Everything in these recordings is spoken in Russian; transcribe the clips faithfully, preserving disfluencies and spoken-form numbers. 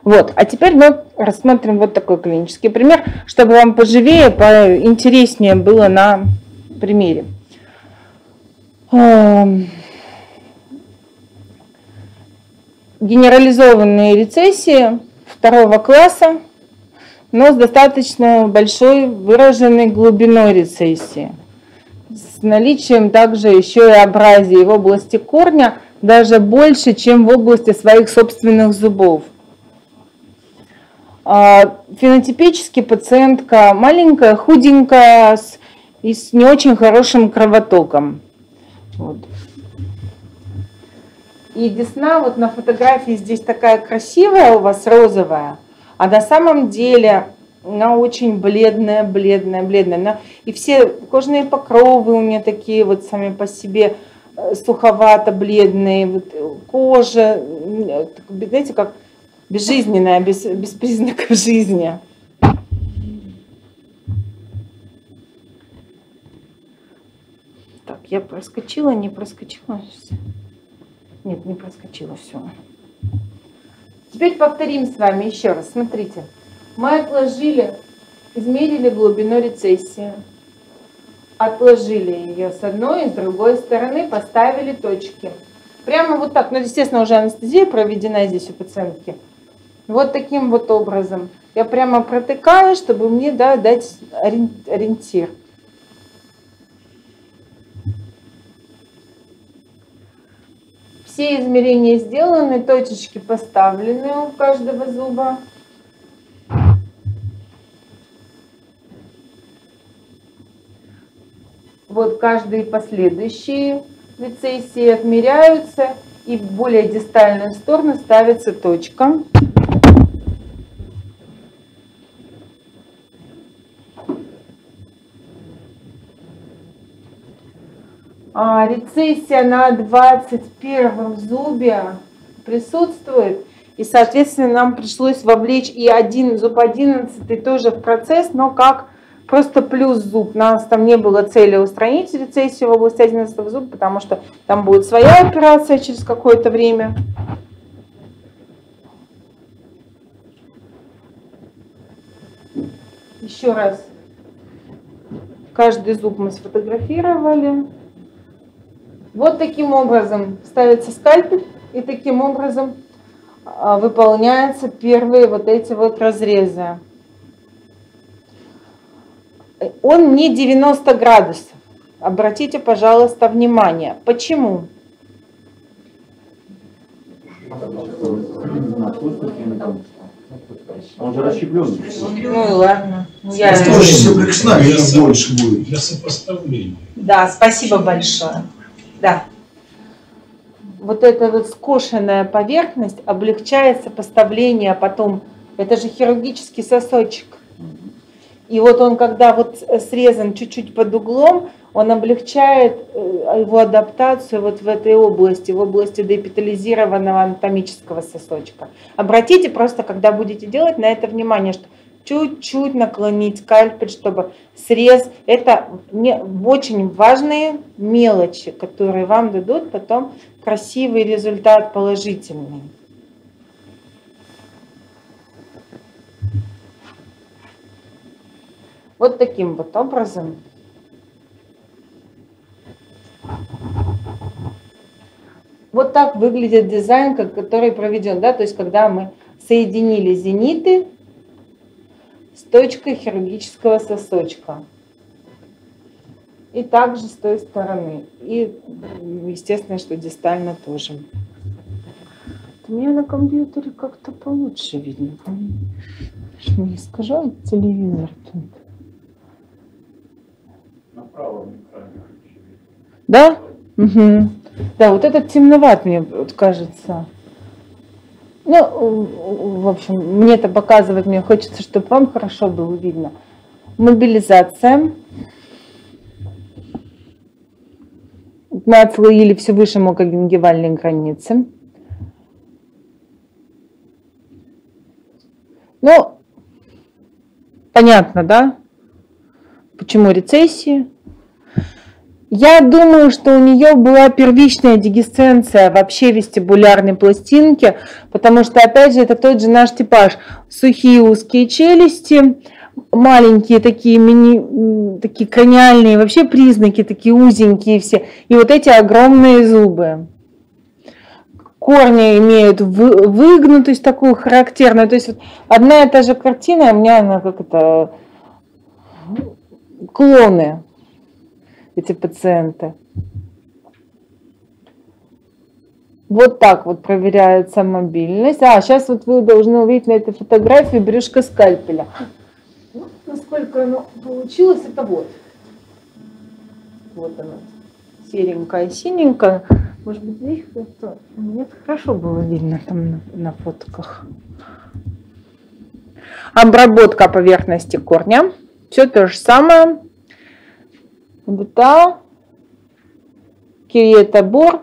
Вот, а теперь мы рассмотрим вот такой клинический пример, чтобы вам поживее, поинтереснее было на примере. Генерализованные рецессии второго класса, но с достаточно большой выраженной глубиной рецессии, с наличием также еще и абразии в области корня, даже больше, чем в области своих собственных зубов. Фенотипически пациентка маленькая, худенькая с, и с не очень хорошим кровотоком. Вот. И десна вот на фотографии здесь такая красивая у вас, розовая, а на самом деле она очень бледная, бледная, бледная. Она, и все кожные покровы у меня такие вот сами по себе суховато-бледные, вот, кожа, знаете, как безжизненная, без, без признаков жизни. Так, я проскочила, не проскочила. Нет, не проскочила, все. Теперь повторим с вами еще раз. Смотрите, мы отложили, измерили глубину рецессии, отложили ее с одной и с другой стороны, поставили точки. Прямо вот так, ну, естественно, уже анестезия проведена здесь у пациентки. Вот таким вот образом. Я прямо протыкаю, чтобы мне, да, дать ориентир. Все измерения сделаны, точечки поставлены у каждого зуба. Вот каждые последующие рецессии отмеряются, и в более дистальную сторону ставится точка. А рецессия на двадцать первом зубе присутствует, и, соответственно, нам пришлось вовлечь и один зуб одиннадцатый тоже в процесс, но как просто плюс зуб. У нас там не было цели устранить рецессию в области одиннадцатого зуба, потому что там будет своя операция через какое-то время. Еще раз. Каждый зуб мы сфотографировали. Вот таким образом ставится скальпель, и таким образом выполняются первые вот эти вот разрезы. Он не девяносто градусов. Обратите, пожалуйста, внимание. Почему? Он же расщепленный. Ну и ладно. Я... больше будет. Для сопоставления. Да, спасибо большое. Да. Вот эта вот скошенная поверхность облегчает сопоставление потом. Это же хирургический сосочек. И вот он, когда вот срезан чуть-чуть под углом, он облегчает его адаптацию вот в этой области, в области деэпитализированного анатомического сосочка. Обратите просто, когда будете делать, на это внимание, что чуть-чуть наклонить скальпель, чтобы срез, это не, очень важные мелочи, которые вам дадут потом красивый результат, положительный. Вот таким вот образом. Вот так выглядит дизайн, который проведен, да, то есть когда мы соединили зениты с точкой хирургического сосочка. И также с той стороны. И естественно, что дистально тоже. У меня на компьютере как-то получше видно. Не искажает телевизор тут. На правом экране. Да? Угу. Да, вот этот темноват мне вот кажется. Ну, в общем, мне это показывать, мне хочется, чтобы вам хорошо было видно. Мобилизация. Мы отслоили все выше мукогенгивальной границы. Ну, понятно, да? Почему рецессии? Я думаю, что у нее была первичная дегесценция вообще вестибулярной пластинки, потому что, опять же, это тот же наш типаж. Сухие узкие челюсти, маленькие такие, мини, такие краниальные вообще признаки, такие узенькие все, и вот эти огромные зубы. Корни имеют вы, выгнутость такую характерную, то есть вот одна и та же картина, у меня она как это, клоны. Эти пациенты. Вот так вот проверяется мобильность. А, сейчас вот вы должны увидеть на этой фотографии брюшко скальпеля. Ну, насколько оно получилось, это вот. Вот оно. Серенькая, синенькая. Может быть, здесь как-то... Нет, хорошо было видно там на, на фотках. Обработка поверхности корня. Все то же самое. ДТА, кириетобор.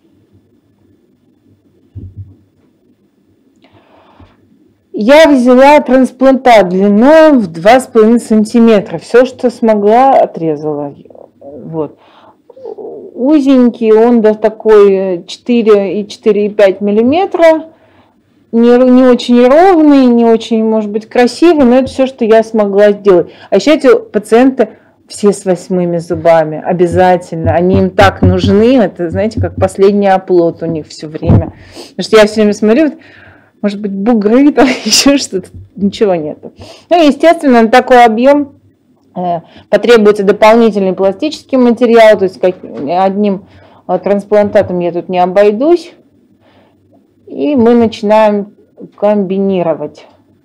Я взяла трансплантат длиной в два с половиной сантиметра. Все, что смогла, отрезала. Вот. Узенький, он до такой четыре и четыре и пять миллиметра. Не, не очень ровный, не очень, может быть, красивый, но это все, что я смогла сделать. А еще эти пациенты все с восьмыми зубами, обязательно. Они им так нужны, это, знаете, как последний оплот у них все время. Потому что я все время смотрю, может быть, бугры, там еще что-то, ничего нету. Ну, естественно, на такой объем э, потребуется дополнительный пластический материал, то есть как, одним э, трансплантатом я тут не обойдусь. И мы начинаем комбинировать.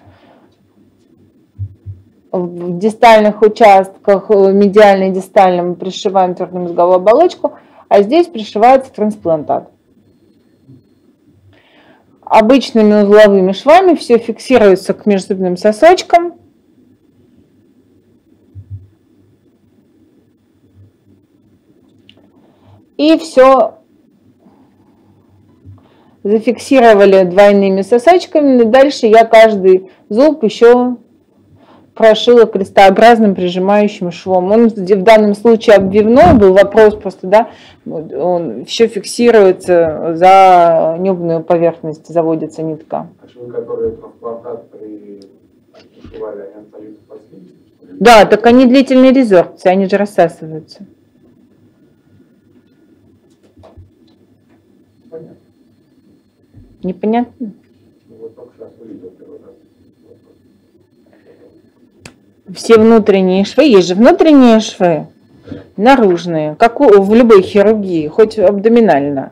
В дистальных участках, медиально и дистально, мы пришиваем твердую мозговую оболочку, а здесь пришивается трансплантат. Обычными узловыми швами все фиксируется к межзубным сосочкам. И все зафиксировали двойными сосочками. Дальше я каждый зуб еще прошила крестообразным прижимающим швом. Он в данном случае обвивной был, вопрос просто, да, он все фиксируется за небную поверхность, заводится нитка. А швы, которые трансплантат пришивали, они остаются последними? Да, так они длительные резорбции, они же рассасываются. Понятно. Непонятно? Ну, вот только сейчас увидел первый раз. Все внутренние швы, есть же внутренние швы, наружные, как в любой хирургии, хоть абдоминально.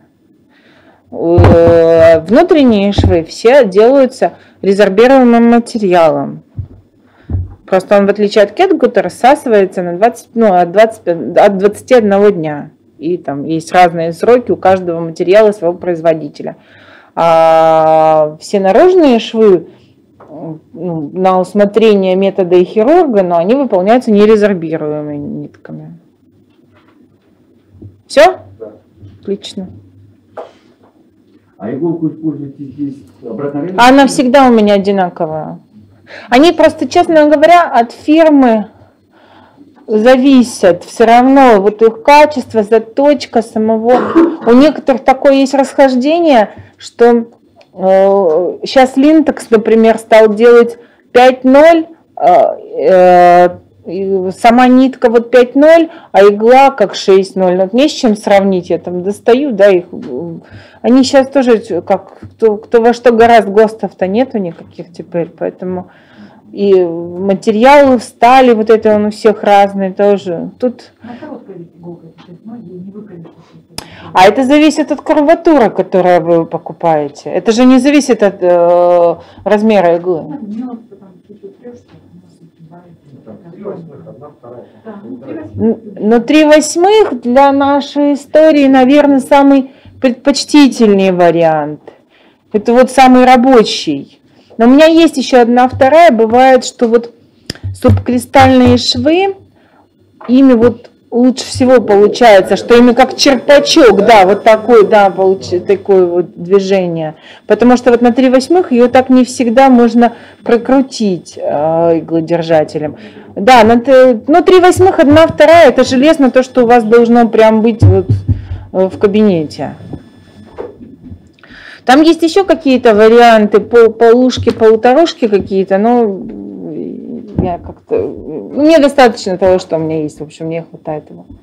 Внутренние швы все делаются резорбируемым материалом. Просто он, в отличие от кетгута, рассасывается на двадцать, ну, от, двадцати, от двадцати одного дня. И там есть разные сроки у каждого материала своего производителя. А все наружные швы, ну, на усмотрение метода и хирурга, но они выполняются нерезорбируемыми нитками. Все? Да. Отлично. А иголку используете здесь обратно? Она всегда у меня одинаковая. Они просто, честно говоря, от фирмы зависят. Все равно вот их качество, заточка самого. У некоторых такое есть расхождение, что э, сейчас Линтекс, например, стал делать пять ноль, э, э, сама нитка вот пять ноль, а игла как шесть ноль. Вот не с чем сравнить, я там достаю, да, их. Они сейчас тоже, как кто, кто во что гораздо, ГОСТов-то нету никаких теперь, поэтому и материалы стали, вот это он у всех разный тоже. Тут... А это зависит от курватуры, которую вы покупаете. Это же не зависит от э, размера иглы. Но три восьмых для нашей истории, наверное, самый предпочтительный вариант. Это вот самый рабочий. Но у меня есть еще одна вторая. Бывает, что вот субкристальные швы, ими вот лучше всего получается, что именно как черпачок, да, вот такой, да, получается, такое вот движение. Потому что вот на три восьмых ее так не всегда можно прокрутить э, иглодержателем. Да, на, ну три восьмых, одна вторая, это железно то, что у вас должно прям быть вот в кабинете. Там есть еще какие-то варианты, пол, полушки, полуторушки какие-то, но я как-то... Мне достаточно того, что у меня есть, в общем, мне хватает его.